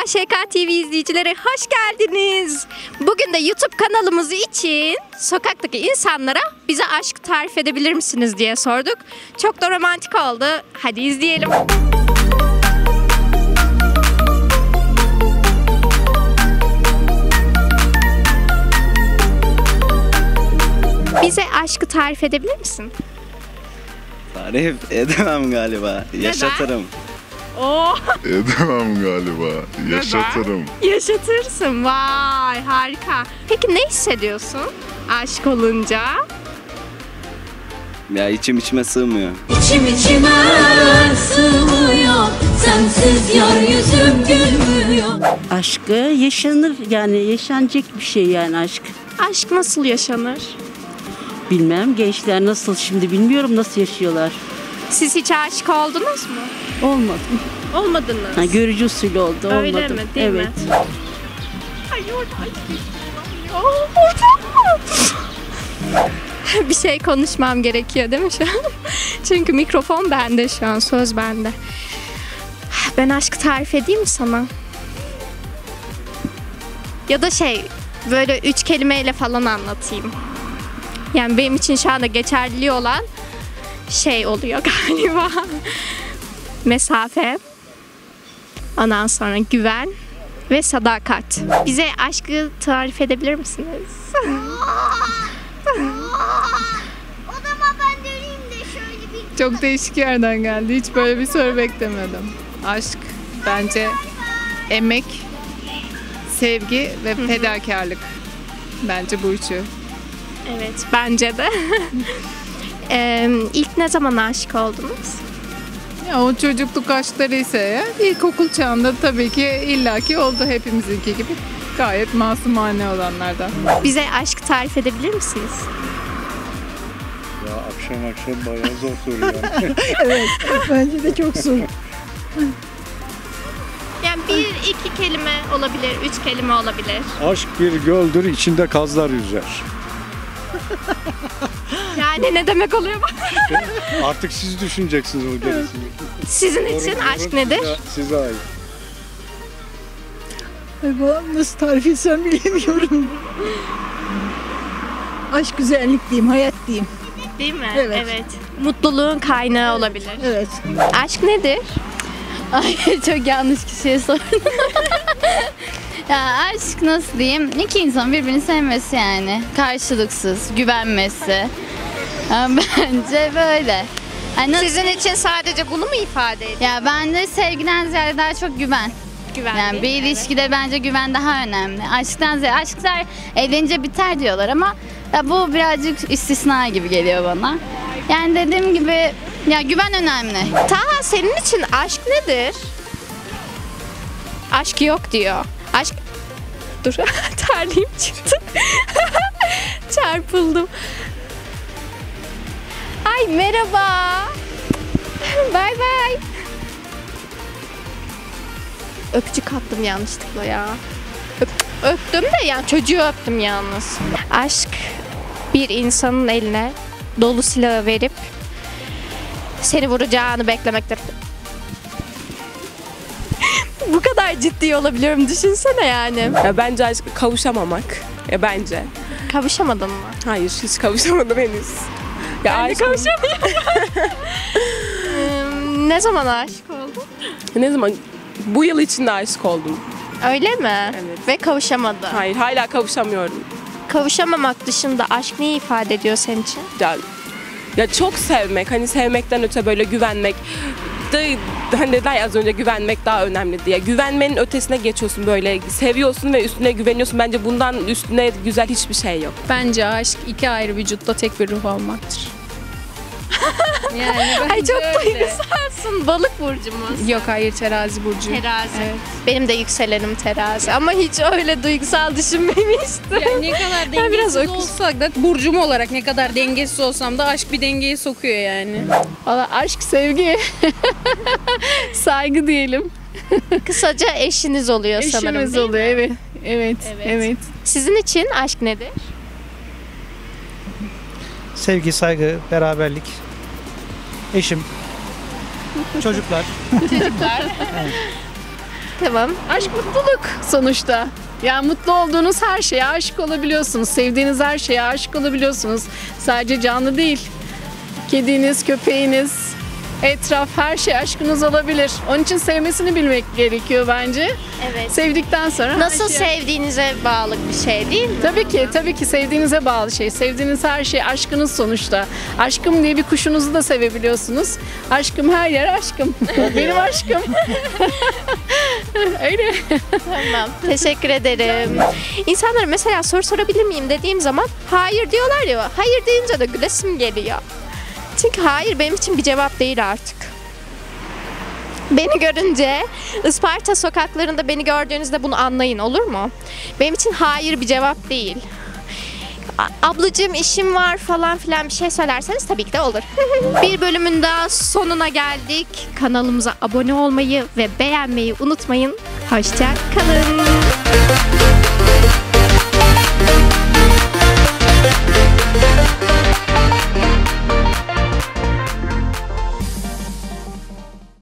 AŞK TV izleyicileri hoş geldiniz. Bugün de YouTube kanalımız için sokaktaki insanlara bize aşk tarif edebilir misiniz diye sorduk. Çok da romantik oldu. Hadi izleyelim. Bize aşkı tarif edebilir misin? Tarif edemem galiba. Yaşatırım. Oh. Edemem galiba. Yaşatırım. Yaşatırsın. Vay harika. Peki ne hissediyorsun aşık olunca? Ya içime sığmıyor. İçime sığmıyor. Sensiz yeryüzüm gülmüyor. Aşkı yaşanır, yani yaşanacak bir şey, yani aşk. Aşk nasıl yaşanır? Bilmem, gençler nasıl şimdi bilmiyorum, nasıl yaşıyorlar. Siz hiç aşık oldunuz mu? Olmadım. Olmadınız. Ha, görücü usulü oldu. Öyle olmadım. mi? Değil evet. mi? Ay orada bir şey konuşmam gerekiyor değil mi şu an? Çünkü mikrofon bende şu an, söz bende. Ben aşkı tarif edeyim mi sana? Ya da böyle 3 kelimeyle falan anlatayım. Yani benim için şu anda geçerli olan oluyor galiba. Mesafe, ondan sonra güven ve sadakat. Bize aşkı tarif edebilir misiniz? O zaman ben döneyim de şöyle bir... Çok değişik yerden geldi. Hiç böyle bir soru beklemiyordum. Aşk bence emek, sevgi ve fedakarlık. Bence bu üçü. Evet, bence de. İlk ne zaman aşık oldunuz? Ya o çocukluk aşkları ise eğer, ilkokul çağında tabii ki illaki oldu, hepimizinki gibi. Gayet masumane olanlardan. Bize aşkı tarif edebilir misiniz? Ya akşam bayağı zor soru yani. Evet, bence de çok zor. Yani 1-2 kelime olabilir, 3 kelime olabilir. Aşk bir göldür, içinde kazlar yüzer. Yani ne demek oluyor bu? Artık siz düşüneceksiniz o gerisini. Sizin için aşk nedir? Size ait. Nasıl tarif etsem bilemiyorum. Aşk güzellik diyeyim, hayat diyeyim. Değil mi? Evet. Mutluluğun kaynağı olabilir. Evet. Aşk nedir? Ay çok yanlış kişiye sordum. Ya aşk nasıl diyeyim? İki insan birbirini sevmesi yani. Karşılıksız, güvenmesi. Ya, bence böyle. Yani Sizin için sadece bunu mu ifade ediyor? ya bence sevgiden ziyade daha çok güven. Güven Yani bir değil mi? ilişkide bence güven daha önemli. Aşktan ziyade, aşklar evlenince biter diyorlar ama ya bu birazcık istisna gibi geliyor bana. Yani dediğim gibi ya güven önemli. Taha, senin için aşk nedir? Aşk yok diyor. Aşk... Dur, terliğim çıktı. Çarpıldım. Ay merhaba. Bay bay. Öpücük attım yanlışlıkla ya. Öptüm de yani çocuğu öptüm yalnız. Aşk bir insanın eline dolu silahı verip seni vuracağını beklemektir. Bu kadar ciddi olabiliyorum, düşünsene yani. Ya bence aşk kavuşamamak. Ya bence. Kavuşamadın mı? Hayır, hiç kavuşamadım henüz. Ya Ben de aşk kavuşamıyorum. Ne zaman aşık oldun? ne zaman? Bu yıl içinde aşık oldum. Öyle mi? Evet. Ve kavuşamadın. Hayır, hala kavuşamıyorum. Kavuşamamak dışında aşk neyi ifade ediyor senin için? Ya çok sevmek, hani sevmekten öte böyle güvenmek. Hani dediler ya az önce, güvenmek daha önemli diye. Güvenmenin ötesine geçiyorsun, böyle seviyorsun ve üstüne güveniyorsun. Bence bundan üstüne güzel hiçbir şey yok. Bence aşk iki ayrı vücutta tek bir ruh olmaktır. Yani Ay çok öyle. duygusalsın. Balık burcumuz. Yok hayır, terazi burcu. Terazi. Evet. Benim de yükselenim terazi ama hiç öyle duygusal düşünmemiştim. Yani ne kadar Ben biraz dengesiz öküz. olsak da burcum olarak ne kadar dengesiz olsam da aşk bir dengeye sokuyor yani. Valla aşk, sevgi, saygı diyelim. Kısaca eşiniz oluyor sanırım, Eşimiz değil mi? oluyor, evet. Evet. Evet. Sizin için aşk nedir? Sevgi, saygı, beraberlik, eşim, çocuklar. Çocuklar. Tamam. Aşk mutluluk sonuçta. Yani mutlu olduğunuz her şeye aşık olabiliyorsunuz. Sevdiğiniz her şeye aşık olabiliyorsunuz. Sadece canlı değil. Kediniz, köpeğiniz, etraf, her şey aşkınız olabilir. Onun için sevmesini bilmek gerekiyor bence. Evet. Sevdikten sonra Nasıl her şey... sevdiğinize bağlı bir şey değil mi? Tabii ki sevdiğinize bağlı şey. Sevdiğiniz her şey aşkınız sonuçta. Aşkım diye bir kuşunuzu da sevebiliyorsunuz. Aşkım her yer aşkım. Benim aşkım. Öyle. Tamam. Teşekkür ederim. İnsanlara mesela soru sorabilir miyim dediğim zaman hayır diyorlar ya. Hayır deyince de gülesim geliyor. Çünkü hayır benim için bir cevap değil artık. Beni görünce Isparta sokaklarında beni gördüğünüzde bunu anlayın, olur mu? Benim için hayır bir cevap değil. Ablacığım işim var falan filan bir şey söylerseniz tabii ki de olur. Bir bölümün daha sonuna geldik. Kanalımıza abone olmayı ve beğenmeyi unutmayın. Hoşça kalın.